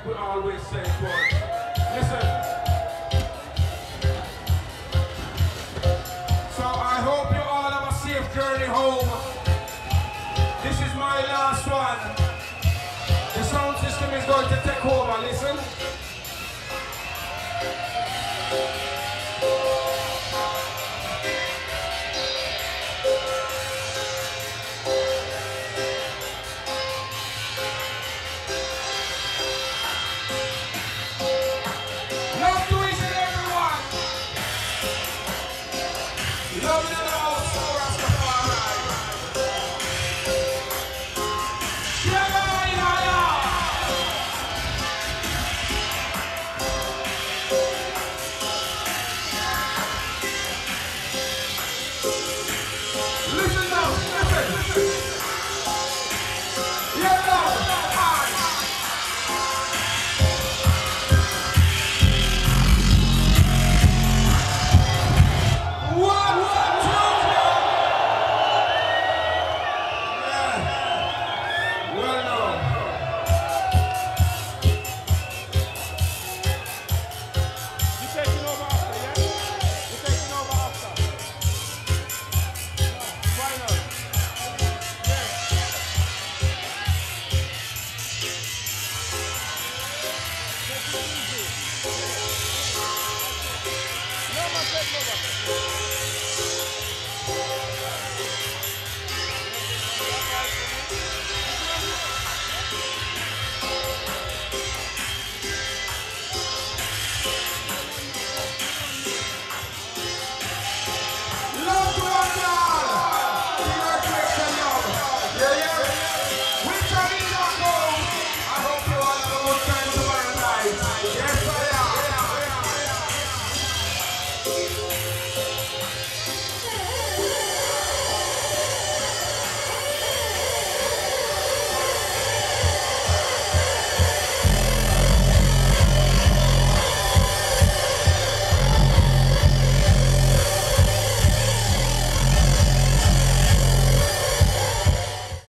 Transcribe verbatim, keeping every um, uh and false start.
like we always say, boy. Listen. So I hope you all have a safe journey home. This is my last one. The sound system is going to take over, listen. Love to each and everyone. Love in the house, so Rastafari. Listen now, listen. Yeah, love. One, two, yeah. Well now. You taking over after, yeah? You taking over after. Final. Yeah. Take it easy. No man take over.